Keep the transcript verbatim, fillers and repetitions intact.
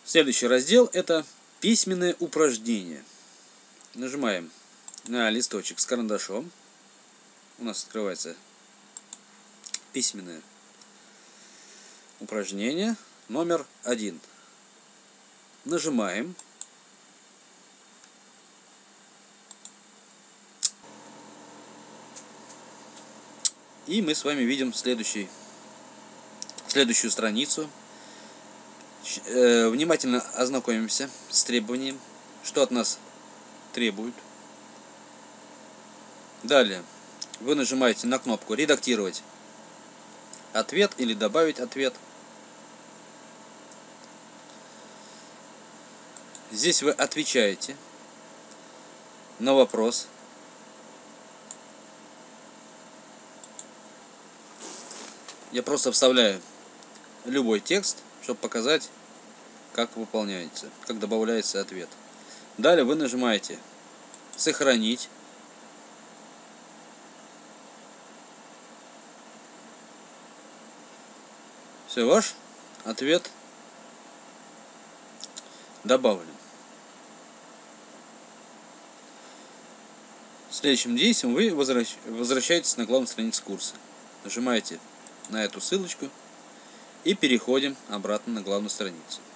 Следующий раздел — это письменные упражнения. Нажимаем на листочек с карандашом. У нас открывается письменное упражнение номер один. Нажимаем. И мы с вами видим следующий, следующую страницу. Внимательно ознакомимся с требованием, что от нас требуют. Далее вы нажимаете на кнопку «Редактировать ответ» или «Добавить ответ». Здесь вы отвечаете на вопрос. Я просто вставляю любой текст, чтобы показать, как выполняется, как добавляется ответ. Далее вы нажимаете «Сохранить». Все, ваш ответ добавлен. Следующим действием вы возвращаетесь на главную страницу курса. Нажимаете на эту ссылочку и переходим обратно на главную страницу.